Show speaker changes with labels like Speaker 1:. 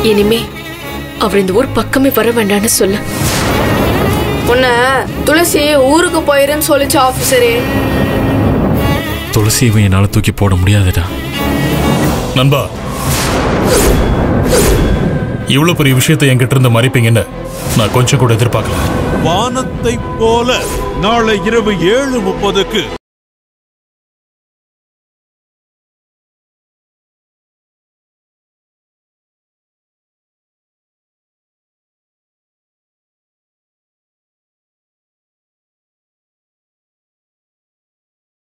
Speaker 1: இனிமே அவர் இந்த ஊர் பக்கமே வர வேண்டான்னு சொல்லு.
Speaker 2: உன்ன துளசி ஊருக்கு போயிருன்னு சொல்லிச்சு ஆபீசரே.
Speaker 3: துளசி இவன் என்னால தூக்கி போட முடியாதுடா.
Speaker 4: நண்பா, இவ்வளவு பெரிய விஷயத்தை என்கிட்ட இருந்து மறைப்பீங்கன்னு நான் கொஞ்சம் கூட எதிர்பார்க்கல.
Speaker 5: வானத்தை போல நாளை இரவு 7:30